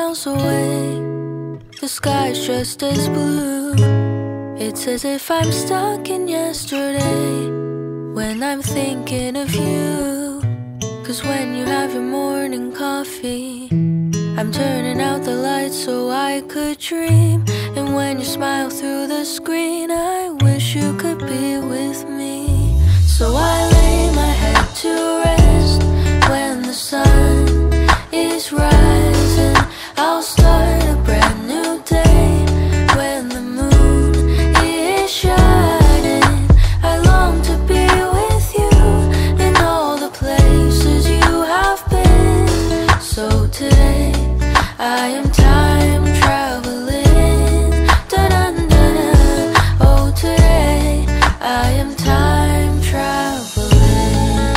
miles away. The sky's just as blue. It's as if I'm stuck in yesterday when I'm thinking of you. 'Cause when you have your morning coffee, I'm turning out the lights so I could dream. And when you smile through the screen, I wish you could be with me. So I lay my head to rest when the sun is rising. I'll start a brand new day when the moon is shining. I long to be with you in all the places you have been. So today I am time traveling. Da-da-da-da. Oh, today I am time traveling.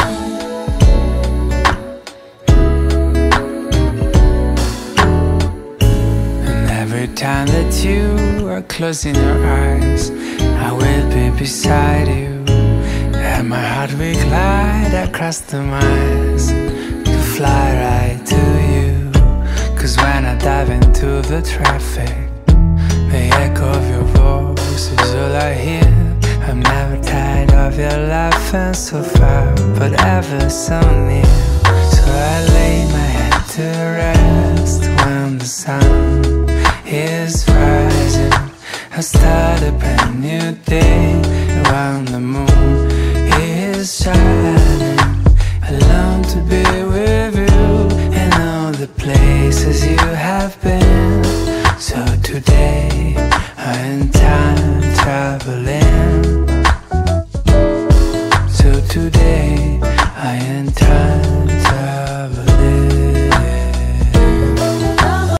And every time that you are closing your eyes, I will be beside you. And my heart will glide across the miles to fly right to you. 'Cause when I dive into the traffic, the echo of your voice is all I hear. I'm never tired of your laughing so far, but ever so near. So I lay my head to rest when the sun is rising. I start a brand new day when the moon is shining. I long to be with you in all the places you have